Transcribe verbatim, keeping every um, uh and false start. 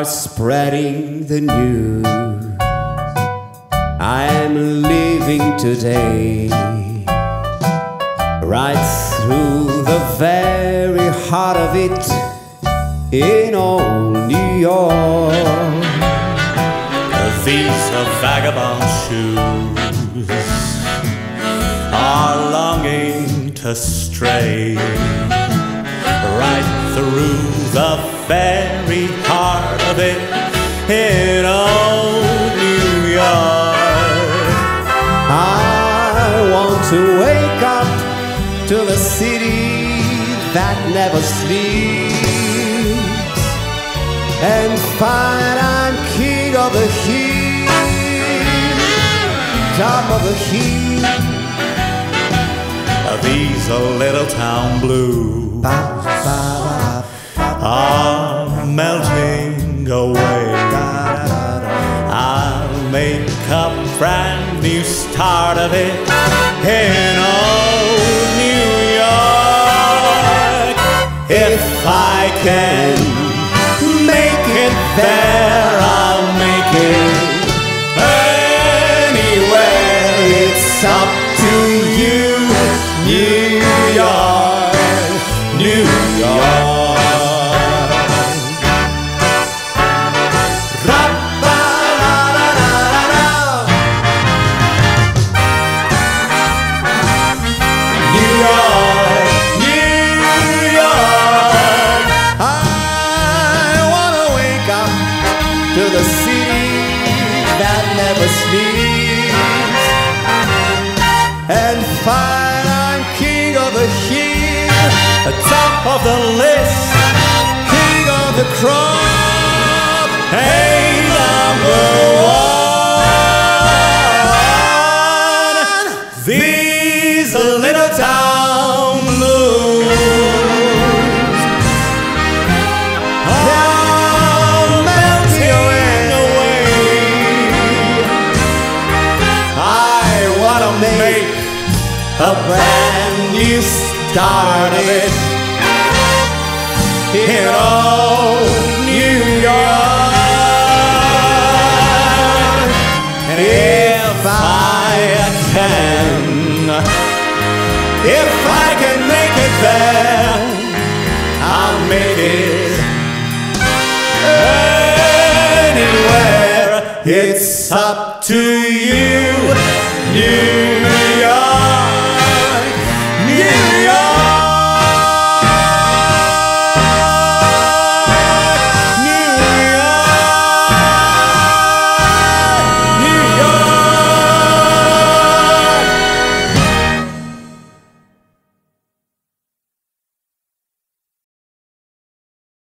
are spreading the news. I am living today, right through the very heart of it, in old New York. These are vagabond shoes are longing to stray right through the very heart of it, in old New York. I want to wake up to the city that never sleeps, and find I'm king of the hill, top of the heap. These are little town blues are melting away. I'll make a brand new start of it in old New York. If I can make it there, I'll make it anywhere. It's up to you, New York, New York. To the city that never sleeps, and find I'm king of the hill, Top of the list, king of the crop, hey, number one. These little town blues are melting away. I wanna make a brand new start of it in old New York. And if I can, if I can make it there, I'll make it anywhere. It's up to you, you.